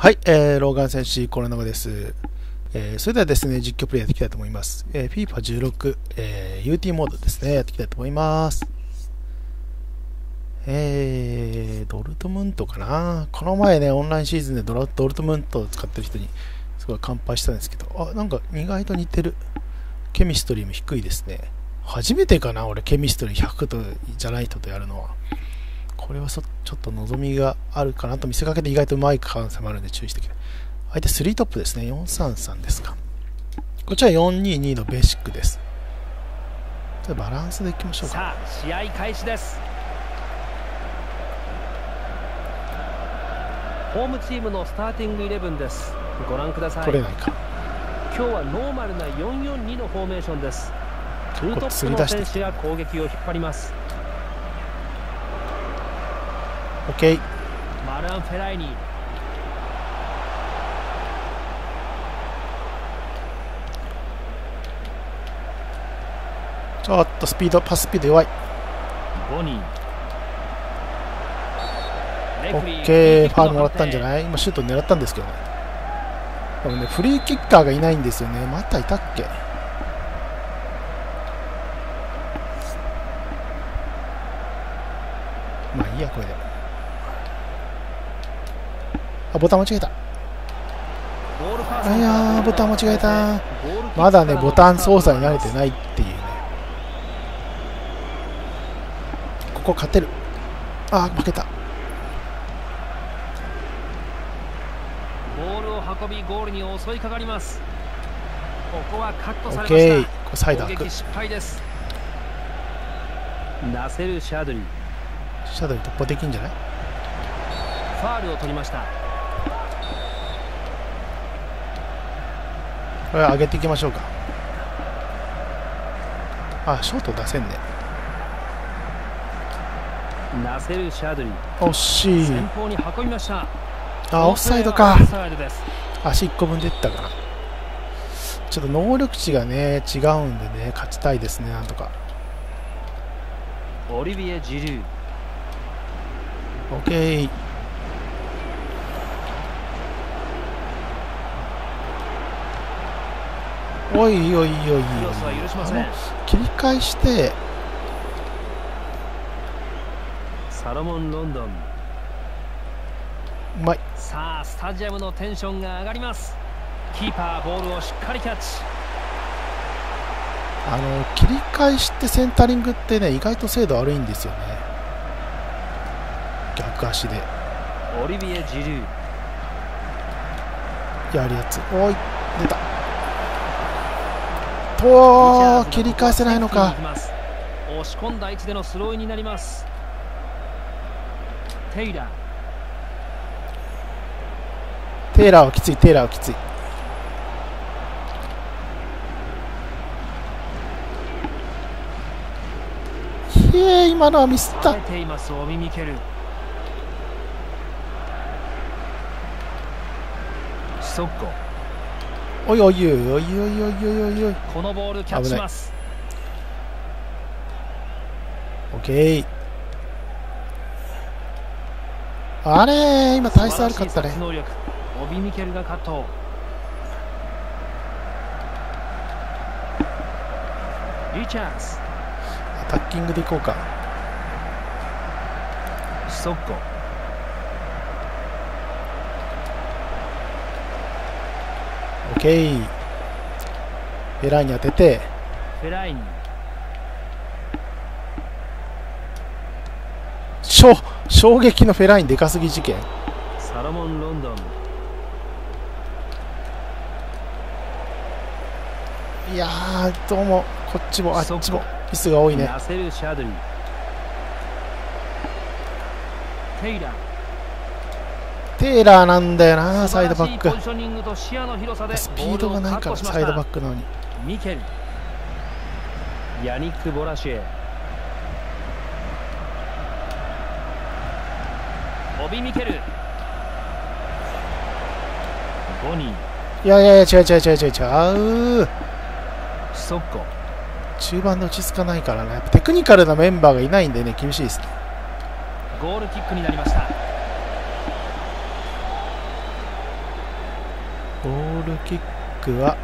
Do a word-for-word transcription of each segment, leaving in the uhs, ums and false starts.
はい、えー、ローガン戦士コロナです、えー。それではですね、実況プレイやっていきたいと思います。えー、フィーファじゅうろく、えー、ユーティー モードですね、やっていきたいと思います。えー、ドルトムントかな。この前ね、オンラインシーズンでドラドルトムントを使ってる人にすごい乾杯したんですけど、あ、なんか意外と似てる。ケミストリーも低いですね。初めてかな、俺、ケミストリーひゃくとじゃない人とやるのは。これはそちょっと望みがあるかなと見せかけて意外とうまい可能性もあるので注意してください。相手スリートップですね。よんさんさんですか。こっちはよんににのベーシックです。じゃあバランスでいきましょうか。 さあ試合開始です。ホームチームのスターティングイレブンです。ご覧ください。 取れないか。 今日はノーマルなよんよんにのフォーメーションです。ツートップの選手が攻撃を引っ張ります。 オッケー。 マルアン・フェライニ。 ちょっとスピードパススピード弱い。 ボニー。 オッケー、ファウルもらったんじゃない？今シュート狙ったんですけどね。でもね、フリーキッカーがいないんですよね。またいたっけ？まあいいや、これで。あ、ボタン間違えた。いやー、ボタン間違えた。まだね、ボタン操作に慣れてないっていうね。ここ勝てる。あー、負けた。 ボールを運びゴールに襲いかかります。ここはカットされました。 オッケー、これサイド開く。 攻撃失敗です。ナセル・シャドリ。 シャドウ突破できんじゃない？ ファールを取りました。 これ上げていきましょうか。あ、ショート出せんね。 ナセル・シャドリ。 惜しい。 前方に運びました。 あ、オフサイドか。 オフサイドです。 足いっこぶん出てたかな。ちょっと能力値がね違うんでね、勝ちたいですね、なんとか。 オリビエ・ジルー。 オッケー。おいおいおいおいおい、切り返してサロモン・ロンドン。 うまい。 さあスタジアムのテンションが上がります。キーパーボールをしっかりキャッチ。 あの切り返してセンタリングってね、意外と精度悪いんですよね、逆足で。 オリビエ・ジルー。 やるやつ。おい、出た。とー、切り返せないのか。 押し込んだ位置でのスローインになります。テイラー。 テイラーはきつい、テイラーはきつい。ひえー、今のはミスった。 ています、オビミケル。シソッコ。 おいおいおいおいおいおいおいおい。 このボールキャッチします。 オッケー。あれー、今体勢悪かったね。 オビミケルがカット。リチャーズ。 アタッキングでいこうか。 シソッコ。 オッケー。フェライに当てて。 フェライニ。 しょ衝撃のフェラインでかすぎ事件。 サロモン・ロンドン。 いやー、どうもこっちもあっちもミスが多いね。 ナセル・シャドリ。テイラー。 テイラーなんだよな、サイドバック。 ポジショニングと視野の広さでスピードがないからサイドバックなのに。 ミケル。ヤニック・ボラシエ。オビミケル。ボニー。 いやいやいや、違う違う違う違う違う。 シソッコ。 中盤で落ち着かないからね。テクニカルなメンバーがいないんでね、厳しいですね。 ゴールキックになりました。 ールキックは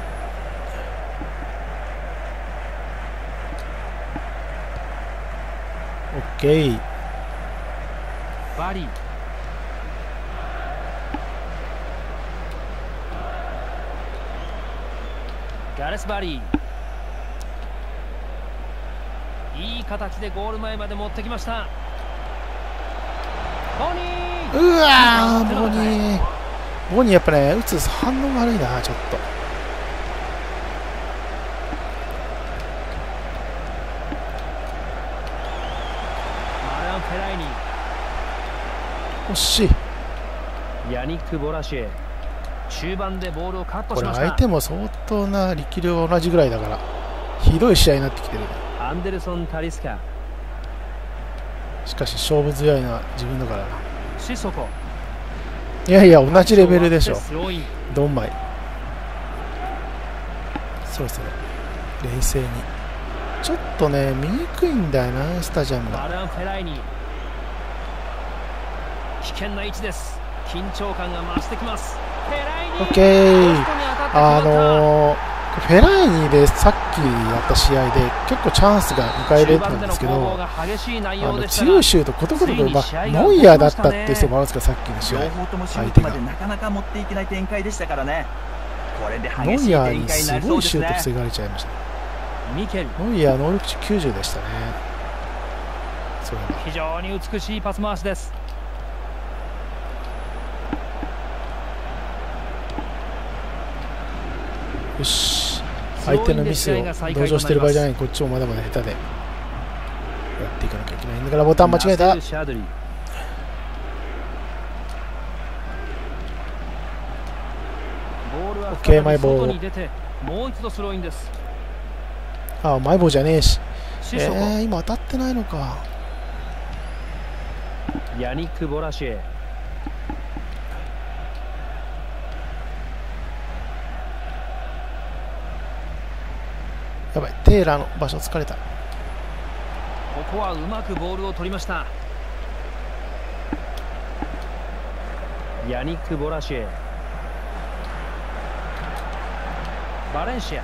オッケー。 バリー、ガレス・バリー、いい形でゴール前まで持ってきました。ボニー、 うわー、ボニーボニーやっぱね、打つ反応が悪いな。ちょっとマラン・フェライニ、 惜しい。 ヤニック・ボラシエ、中盤でボールをカットこれしました。 相手も相当な力量が同じぐらいだからひどい試合になってきてる。 アンデルソン・タリスカ、 しかし勝負強いのは自分だからな。 シソコ、 いやいや同じレベルでしょ。 スローイン、 ドンマイ、そろそろ冷静に。ちょっとね見にくいんだよなスタジアムが。 マラン・フェライニ、危険な位置です。緊張感が増してきます。フェライニ、 オッケー。あのー、フェライニでさっきやった試合で結構チャンスが迎え入れてたんですけど、あの強いシュートことごとく、まあ、ノイヤーだったっていう人もあるんですか、さっきの試合。 両方ともシュートまでなかなか持っていけない展開でしたからね。これでノイ激しいヤーにす展開になりそごいシュートうですね。 防がれちゃいました。 ミケル、 ノイヤー能力値きゅうじゅうでしたね。それは非常に美しいパス回しです。 よし、相手のミスを同情してる場合じゃない。こっちもまだまだ下手でやっていかなきゃいけないんだから。ボタン間違えた。 ナセル・シャドリ、ボールは再び外に出てもう一度スローインです。 ああ、マイボーじゃねえし。えシソコ、 ー、今当たってないのか。 ヤニック・ボラシエ、 やばい、テーラーの場所疲れた。 ここはうまくボールを取りました。ヤニック・ボラシエ、バレンシア、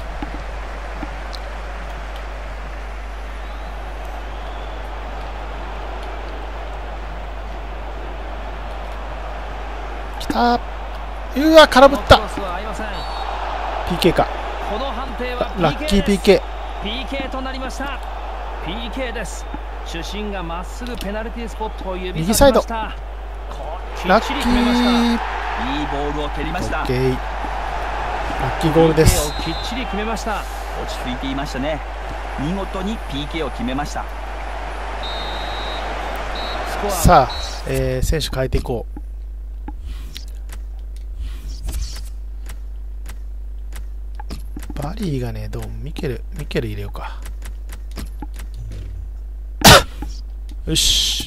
きた。うわ空振った。 このクロスは合いません。 ピーケー か。 この判定はラッキー ピーピーケー。 ピーケー となりました。 ピーケー です。主審がまっすぐペナルティースポットを指さしました。 ラッキー。 いいボールを蹴りました。 オッケー。ラッキーゴールです。 ピーケー をきっちり決めました。 落ち着いていましたね。見事に ピーケー を決めました。 スコアさあ、えー、選手変えていこう。バリーがね、ドン、ミケル、ミケル入れようか。よし。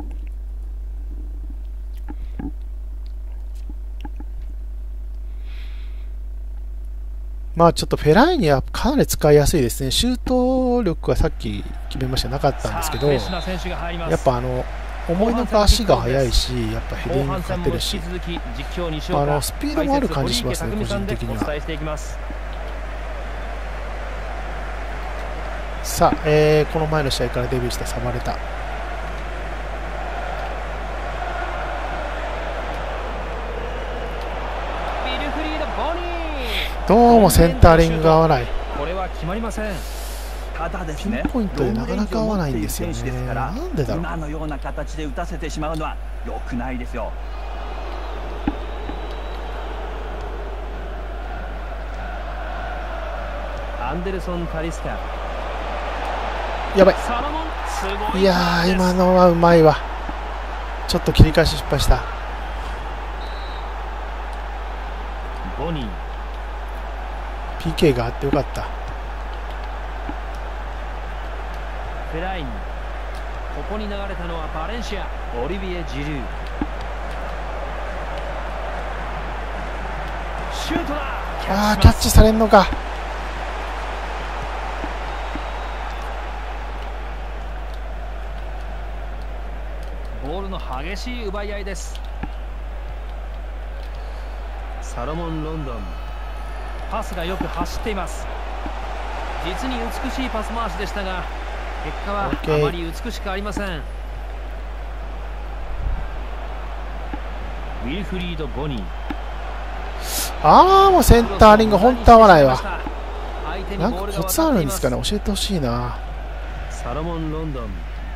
まあちょっとフェライニはかなり使いやすいですね。シュート力はさっき決めましたなかったんですけど、やっぱあの思いのほか足が速いし、やっぱヘディングかかってるし、あのスピードもある感じしますね、個人的には。さあ、えー、この前の試合からデビューしたサバレタ。どうもセンターリングが合わない。 これは決まりません。 ただですね、 ピンポイントでなかなか合わないんですよね。なんでだろう。 今のような形で打たせてしまうのは良くないですよ。 アンデルソン・タリスカ、 やばい。 サロモン、すごい。 いやー、今のはうまいわ。ちょっと切り返し失敗した。 ボニー、 ピーケー があってよかった。 フェライニ、ここに流れたのはバレンシア、オリビエ・ジルー、シュートだ。 あー、キャッチされんのか。ボボールの激しい奪い合いです。 サロモン・ロンドン、パスがよく走っています。実に美しいパス回しでしたが、結果はあまり美しくありません。ウィルフリード・ボニー、 ああ、もうセンターリング本当合わないわ。なんかコツあるんですかね、教えてほしいな。 サロモン・ロンドン、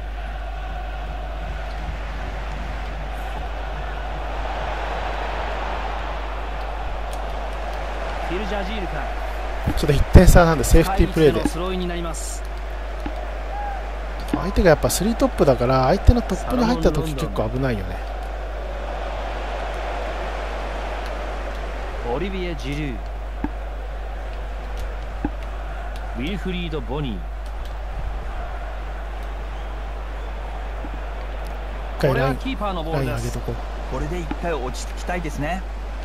フィルジャジールか。 ちょっといってん差なんでセーフティープレーで。 スローインになります。 相手がやっぱスリートップだから相手のトップに入った時結構危ないよね。 オリビエ・ジルー、ウィルフリード・ボニー、これはキーパーのボールです。 これで一回落ち着きたいですね。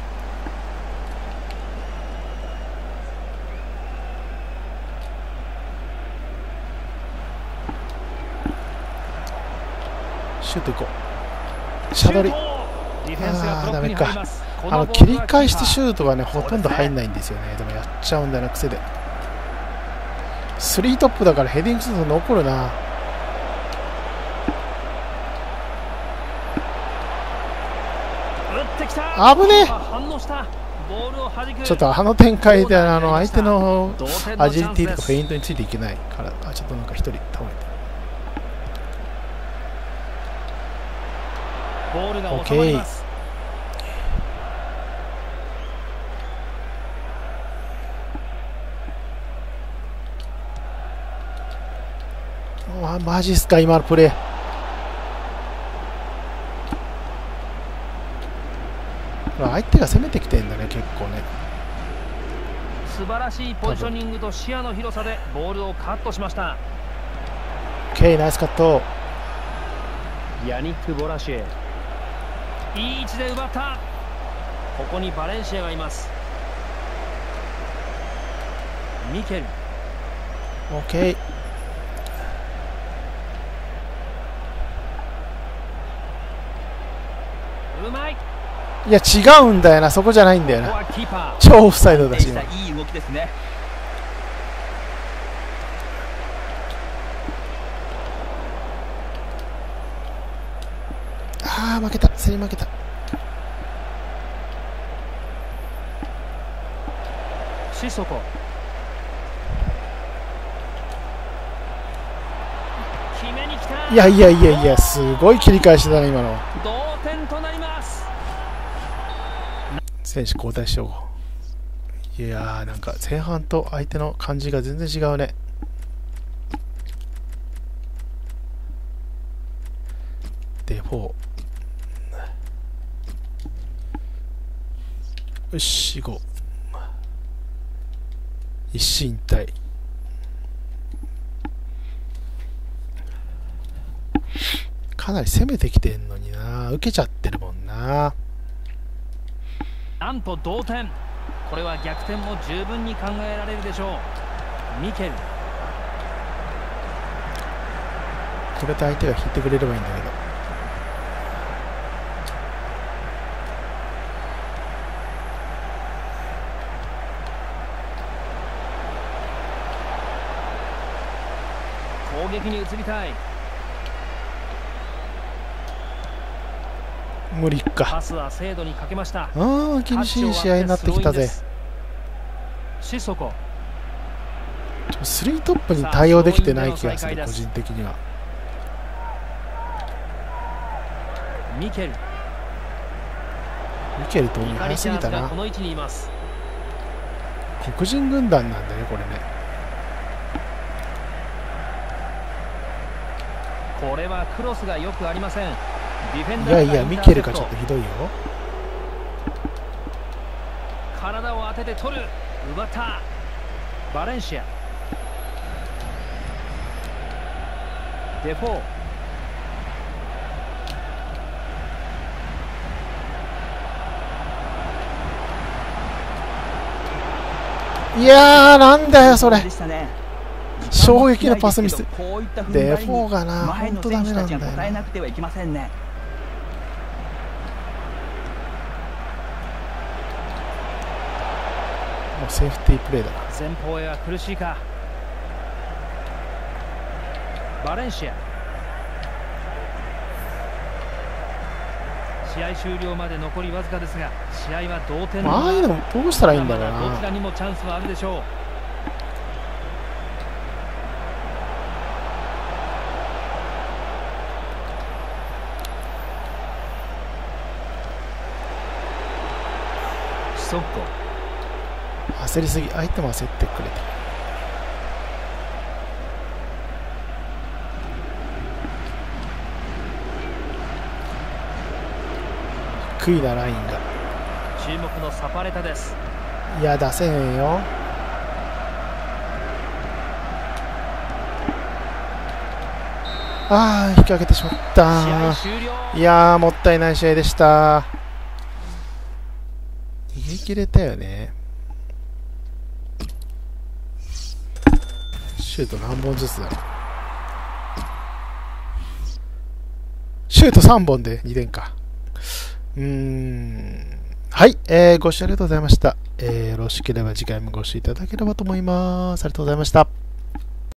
シュートいこう。シャドリ、ああダメか。あの切り返してシュートがねほとんど入んないんですよね。でもやっちゃうんだよな、癖で。スリートップだからヘディングすると残るな。危ねえ。ちょっとあの展開であの相手のアジリティとかフェイントについていけないから、あちょっとなんか一人倒れて。 ボールが収まります。 あマジっすか今のプレー。相手が攻めてきてんだね結構ね。 素晴らしいポジショニングと視野の広さでボールをカットしました。 OK ナイスカット。 ヤニック・ボラシエ、いい位置で奪った。ここにバレンシアがいます。ミケル、 OK。 うまい。 いや違うんだよな、そこじゃないんだよな。超オフサイドだし今。 いい動きですね。 ああ負けた、競り負けた。 シソコ、決めに来た。 いやいやいやいや、すごい切り返しだね今の。 同点となります。 選手交代しよう。いやーなんか前半と相手の感じが全然違うね。デフォー、よしご、一進一退。かなり攻めてきてんのにな、受けちゃってるもんな。 なんと同点。これは逆転も十分に考えられるでしょう。ミケル、 これで相手が引いてくれればいいんだけど。 攻撃に移りたい。 無理か。 パスは精度にかけました。 ああ厳しい試合になってきたぜ。 シソコ、 スリートップに対応できてない気がする個人的には。 ミケル、 ミケルと早すぎたな。 この位置にいます。 黒人軍団なんだねこれね。 これはクロスがよくありません。 いやいやミケルがちょっとひどいよ。 体を当てて取る、奪った。バレンシア、デフォー。いやーなんだよそれ、衝撃のパスミス。デフォーがな本当ダメなんだよな。 セーフティープレーだな。 前方へは苦しいか。バレンシア、試合終了まで残りわずかですが、試合は同点。 ああいうのどうしたらいいんだろうな。 どちらにもチャンスはあるでしょう。シソッコ、 焦りすぎ、相手も焦ってくれた。低いなラインが。 注目のサパレタです。 いや出せへんよ。ああ引っ掛けてしまった。いやーもったいない試合でした。逃げ切れたよね。シュート何本ずつだろう。シュートさんぼんでにてんか。うーんはい、えー、ご視聴ありがとうございました。えー、よろしければ次回もご視聴いただければと思います。ありがとうございました。